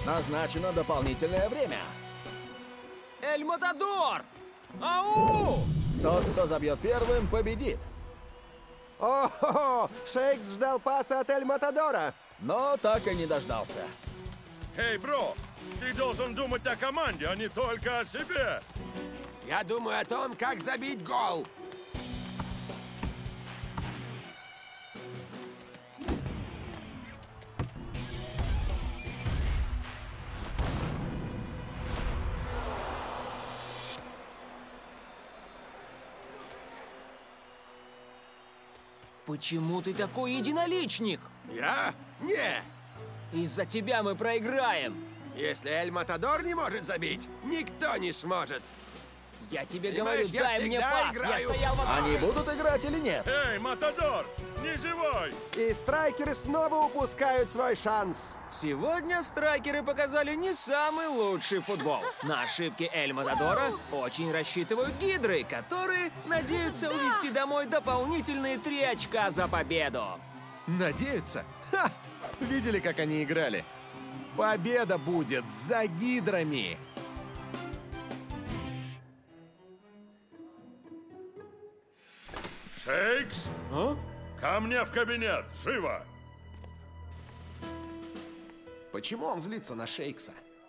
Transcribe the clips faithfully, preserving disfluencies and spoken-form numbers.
Назначено дополнительное время. Эль Матадор! Ау! Тот, кто забьет первым, победит. О-хо-хо! Шейкс ждал паса от Эль Матадора. Но так и не дождался. Эй, бро, ты должен думать о команде, а не только о себе. Я думаю о том, как забить гол. Почему ты такой единоличник? Я? Не. Из-за тебя мы проиграем. Если Эль Матадор не может забить, никто не сможет. Я тебе Понимаешь, говорю, я дай мне всегда пас. играю. Я стоял в Они будут играть или нет? Эй, Матадор, не живой! И страйкеры снова упускают свой шанс. Сегодня страйкеры показали не самый лучший футбол. На ошибки Эль Матадора очень рассчитывают гидры, которые надеются увезти домой дополнительные три очка за победу. Надеются? Ха! Видели, как они играли? Победа будет за гидрами! Шейкс, А? ко мне в кабинет, живо! Почему он злится на Шейкса?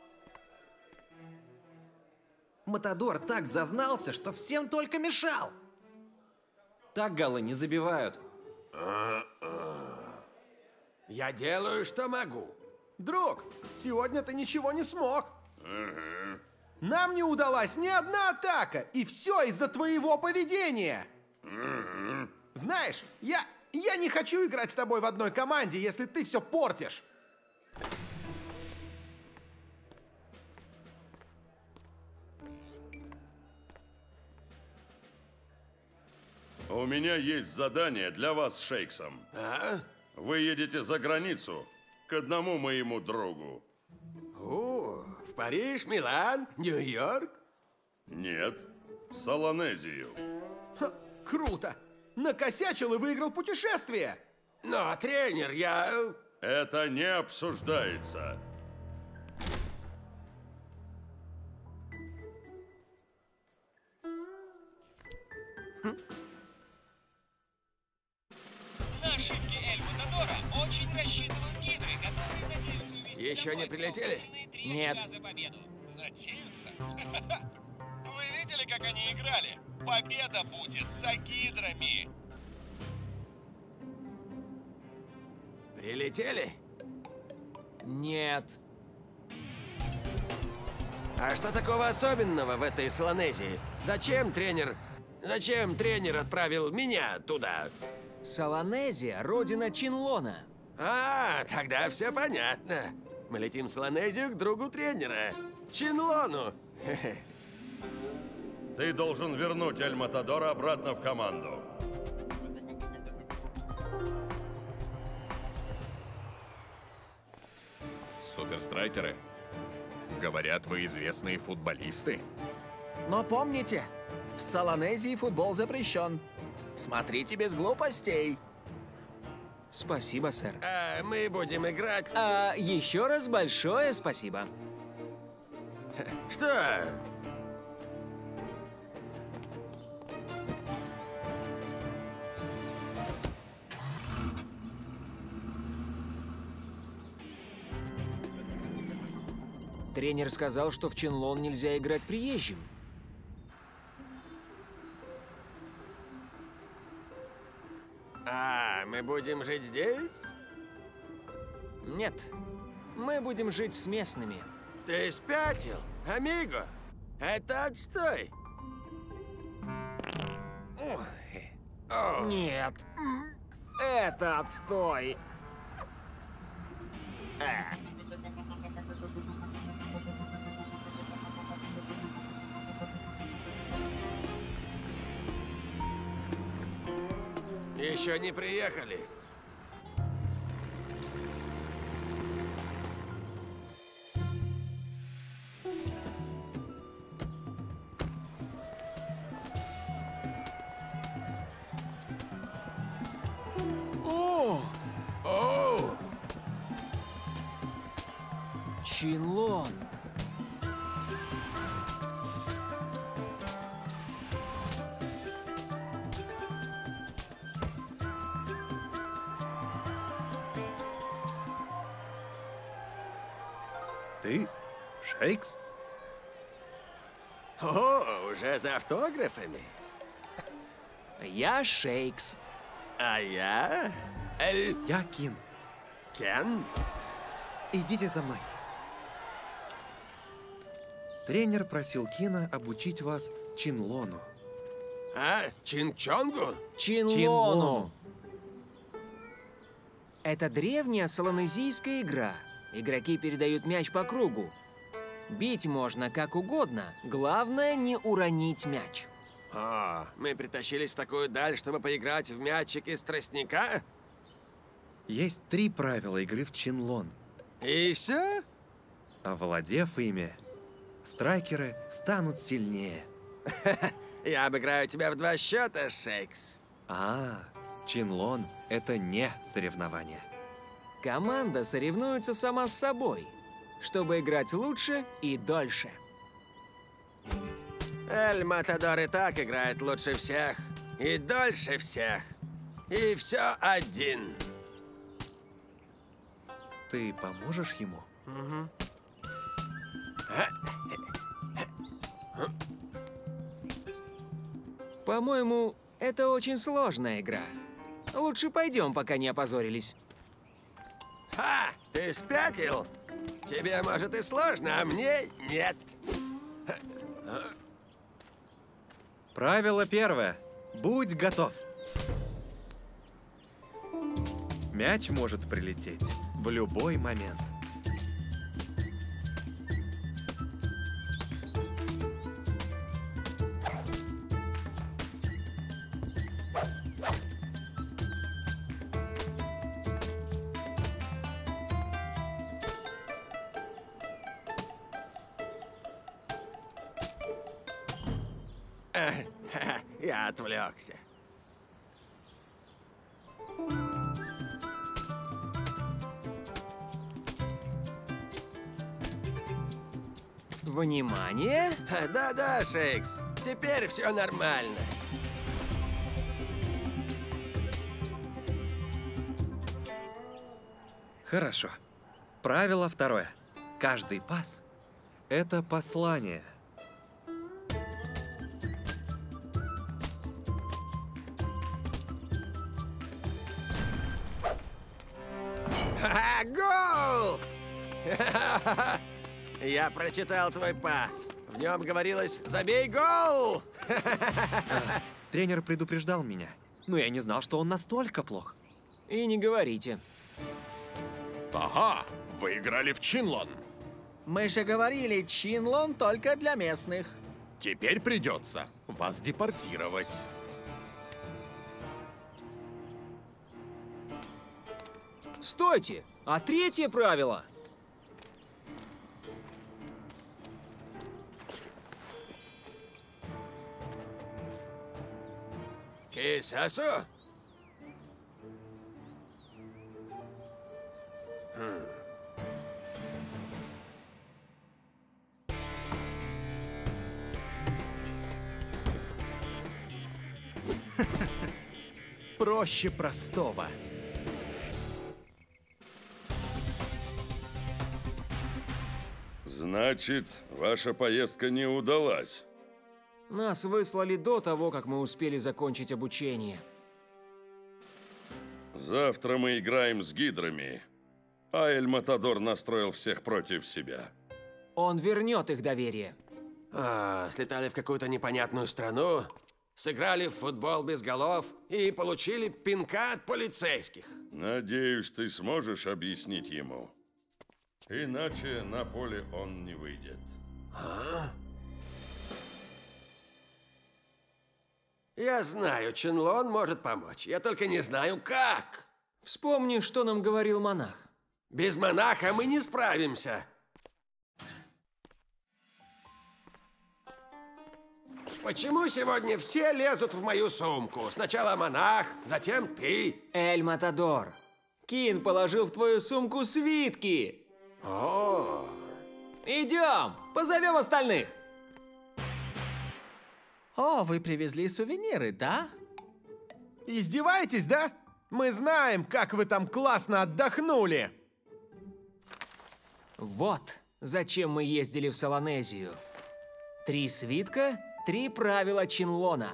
Матадор так зазнался, что всем только мешал. Так голы не забивают. Я делаю, что могу. Друг, сегодня ты ничего не смог. Нам не удалась ни одна атака, и все из-за твоего поведения. Знаешь, я, я не хочу играть с тобой в одной команде, если ты все портишь. У меня есть задание для вас с Шейксом. А? Вы едете за границу к одному моему другу. О, в Париж, Милан, Нью-Йорк? Нет, в Солонезию. Ха, круто! Накосячил и выиграл путешествие. Но, тренер, я... Это не обсуждается. На ошибки Эль Матадора очень рассчитывают гидры, которые надеются увезти Еще домой не прилетели? дополнительные три Нет. очка за победу. Надеются? Вы видели, как они играли? Победа будет за гидрами! Прилетели? Нет. А что такого особенного в этой Солонезии? Зачем тренер... Зачем тренер отправил меня туда? Солонезия — родина Чинлона. А, тогда все понятно. Мы летим в Солонезию к другу тренера, Чинлону. Ты должен вернуть Эль Матадора обратно в команду. Суперстрайкеры? Говорят, вы известные футболисты. Но помните, в Солонезии футбол запрещен. Смотрите без глупостей. Спасибо, сэр. А мы будем играть... А еще раз большое спасибо. Что? Тренер сказал, что в Чинлон нельзя играть приезжим. А, мы будем жить здесь? Нет, мы будем жить с местными. Ты спятил, амиго? Это отстой. Ой. О. Нет, это отстой. Э. Еще не приехали. О! Оу! Чинлон. Ты Шейкс? О, уже за автографами. Я Шейкс. А я... Эль... Я Кин. Кен? Идите за мной. Тренер просил Кина обучить вас Чинлону. А, Чинчонгу? Чинлону. Это древняя солонезийская игра. Игроки передают мяч по кругу. Бить можно как угодно. Главное, не уронить мяч. О, мы притащились в такую даль, чтобы поиграть в мячик из тростника? Есть три правила игры в Чинлон. И все? Овладев ими, страйкеры станут сильнее. Я обыграю тебя в два счета, Шейкс. А, Чинлон – это не соревнование. Команда соревнуется сама с собой, чтобы играть лучше и дольше. Эль Матадор и так играет лучше всех. И дольше всех. И все один. Ты поможешь ему? По-моему, это очень сложная игра. Лучше пойдем, пока не опозорились. Ха! Ты спятил? Тебе, может, и сложно, а мне нет. Правило первое. Будь готов. Мяч может прилететь в любой момент. Я отвлекся. Внимание! Да-да, Шейкс. Теперь все нормально. Хорошо. Правило второе. Каждый пас – это послание. Ха-ха, гол! Я прочитал твой пас. В нем говорилось «Забей гол!» Тренер предупреждал меня, но я не знал, что он настолько плох. И не говорите. Ага, вы играли в Чинлон. Мы же говорили, Чинлон только для местных. Теперь придется вас депортировать. Стойте! А третье правило? Кисасу? Проще простого. Значит, ваша поездка не удалась. Нас выслали до того, как мы успели закончить обучение. Завтра мы играем с гидрами, а Эль Матадор настроил всех против себя. Он вернет их доверие. А, слетали в какую-то непонятную страну, сыграли в футбол без голов и получили пинка от полицейских. Надеюсь, ты сможешь объяснить ему. Иначе на поле он не выйдет. А? Я знаю, Чинлон может помочь. Я только не знаю, как. Вспомни, что нам говорил монах. Без монаха мы не справимся. Почему сегодня все лезут в мою сумку? Сначала монах, затем ты. Эль Матадор, Кин положил в твою сумку свитки. О, Идем, позовем остальных. О, вы привезли сувениры, да? Издеваетесь, да? Мы знаем, как вы там классно отдохнули. Вот зачем мы ездили в Солонезию. Три свитка, три правила Чинлона.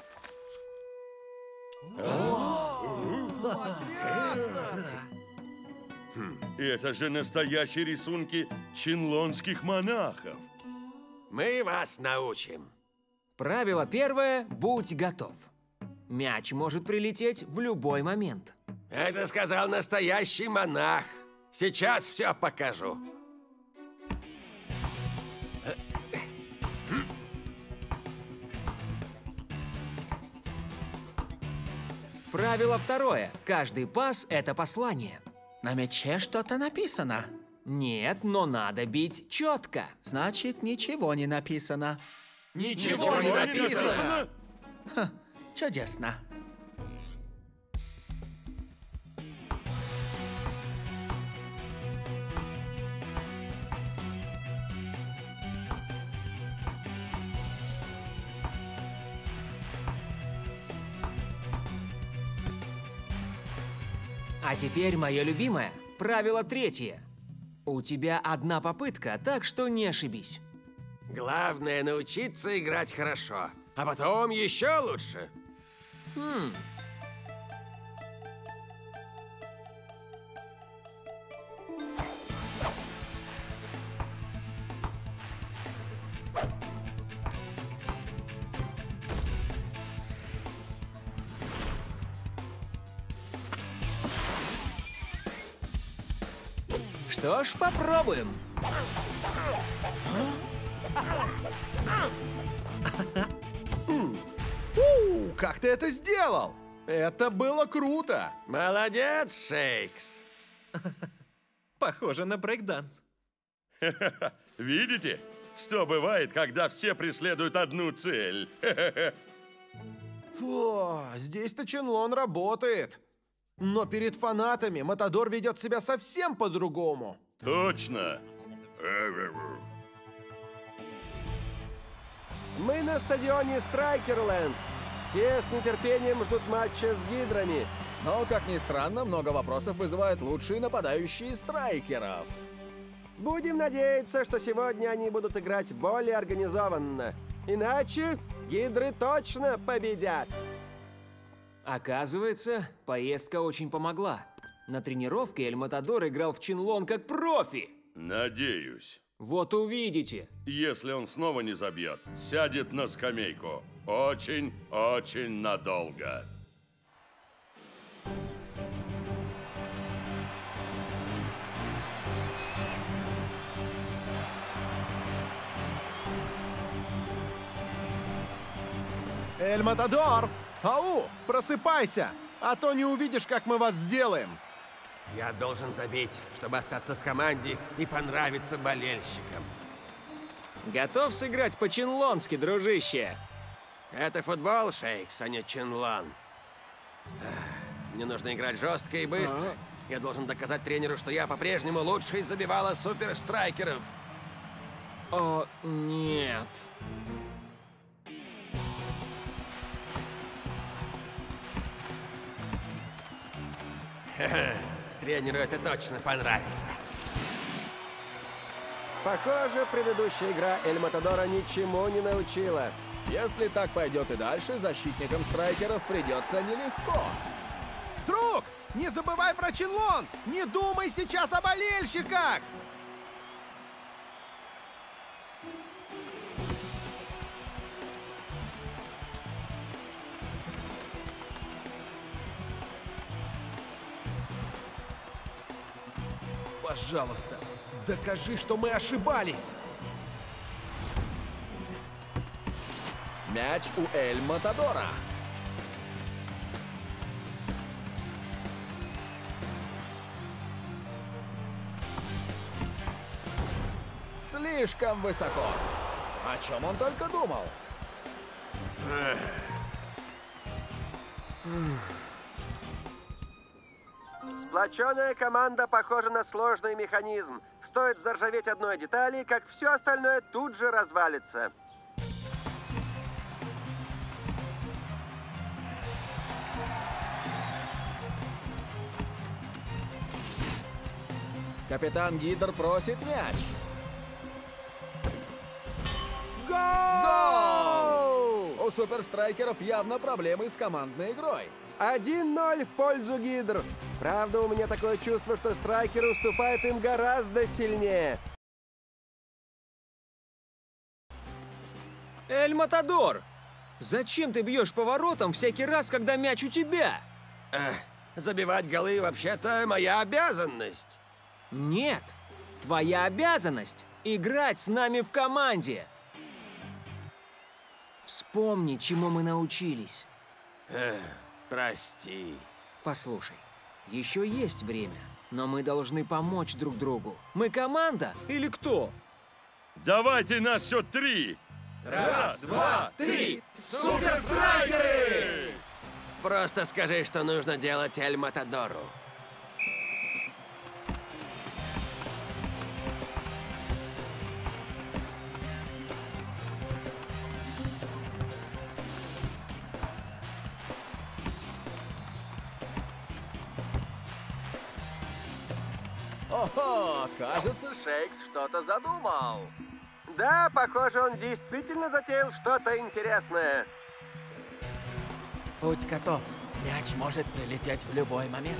Это же настоящие рисунки чинлонских монахов. мы вас научим. Правило первое – будь готов. Мяч может прилететь в любой момент. Это сказал настоящий монах. Сейчас все покажу. Правило второе – каждый пас – это послание. На мяче что-то написано. Нет, но надо бить четко. Значит, ничего не написано. Ничего не написано. Чудесно. А теперь мое любимое – правило третье. У тебя одна попытка, так что не ошибись. Главное научиться играть хорошо, а потом еще лучше. Хм. Что ж, попробуем. У, как ты это сделал? Это было круто. Молодец, Шейкс. Похоже на брейк-данс. Видите, что бывает, когда все преследуют одну цель? О, здесь-то Чинлон работает. Но перед фанатами Матадор ведет себя совсем по-другому. Точно. Мы на стадионе Страйкерленд. Все с нетерпением ждут матча с гидрами. Но, как ни странно, много вопросов вызывают лучшие нападающие страйкеров. Будем надеяться, что сегодня они будут играть более организованно. Иначе гидры точно победят. Оказывается, поездка очень помогла. На тренировке Эль Матадор играл в Чинлон как профи. Надеюсь. Вот увидите. Если он снова не забьет, сядет на скамейку. Очень-очень надолго. Эль Матадор! Ау, просыпайся, а то не увидишь, как мы вас сделаем. Я должен забить, чтобы остаться в команде и понравиться болельщикам. Готов сыграть по-чинлонски, дружище? Это футбол, Шейкс, а не Чинлон. Мне нужно играть жестко и быстро. Я должен доказать тренеру, что я по-прежнему лучший из забивала суперстрайкеров. О, нет. Тренеру это точно понравится. Похоже, предыдущая игра Эль Матадора ничему не научила. Если так пойдет и дальше, защитникам страйкеров придется нелегко. Друг, не забывай про Чинлон! Не думай сейчас о болельщиках! Пожалуйста, докажи, что мы ошибались. Мяч у Эль Матадора. Слишком высоко. О чем он только думал? Сплоченная команда похожа на сложный механизм. стоит заржаветь одной детали, как все остальное тут же развалится. Капитан Гидр просит мяч. Гол! У суперстрайкеров явно проблемы с командной игрой. один ноль в пользу Гидр. Правда, у меня такое чувство, что страйкеры уступают им гораздо сильнее. Эль Матадор, зачем ты бьешь по воротам всякий раз, когда мяч у тебя? Эх, забивать голы вообще-то моя обязанность. Нет, твоя обязанность — играть с нами в команде. Вспомни, чему мы научились. Эх, прости. Послушай, еще есть время, но мы должны помочь друг другу. Мы команда или кто? Давайте на счет три. Раз, два, три! Суперстрайкеры! Просто скажи, что нужно делать Эль Матадору. Ого, кажется, Шейкс что-то задумал. Да, похоже, он действительно затеял что-то интересное. Путь готов. Мяч может прилететь в любой момент.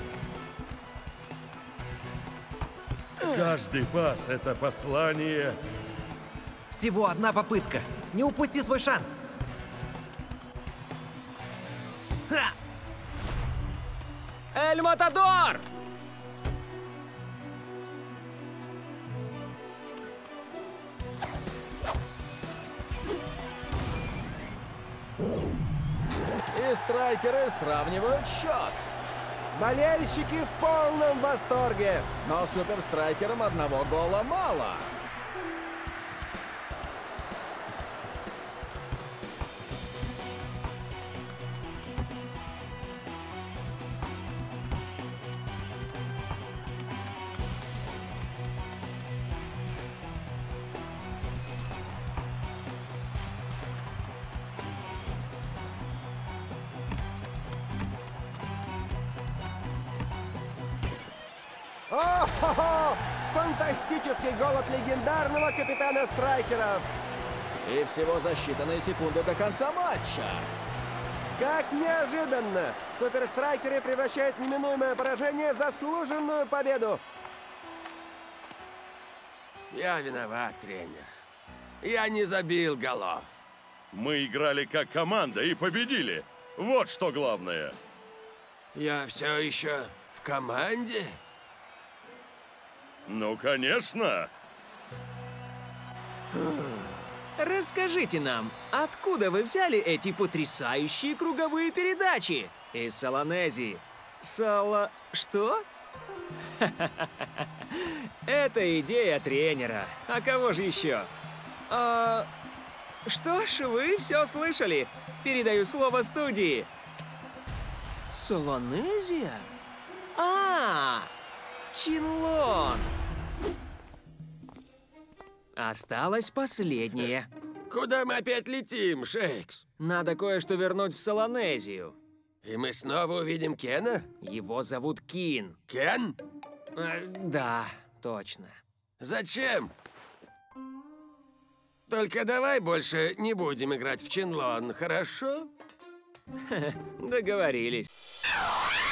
Каждый пас — это послание. Всего одна попытка. Не упусти свой шанс. Ха! Эль Матадор! И страйкеры сравнивают счет. Болельщики в полном восторге. Но суперстрайкерам одного гола мало. О-хо-хо! Фантастический гол от легендарного капитана страйкеров! И всего за считанные секунды до конца матча. Как неожиданно! Суперстрайкеры превращают неминуемое поражение в заслуженную победу! Я виноват, тренер. Я не забил голов. Мы играли как команда и победили. Вот что главное. Я все еще в команде? Ну, конечно. Расскажите нам, откуда вы взяли эти потрясающие круговые передачи? Из Солонезии. Сала... что? Это идея тренера. А кого же еще? А... Что ж, вы все слышали. Передаю слово студии. Солонезия? А, Чинлон. Осталось последнее. Куда мы опять летим, Шейкс? Надо кое-что вернуть в Солонезию. И мы снова увидим Кена? Его зовут Кин. Кен? Э, да, точно. Зачем? Только давай больше не будем играть в Чинлон, хорошо? Договорились.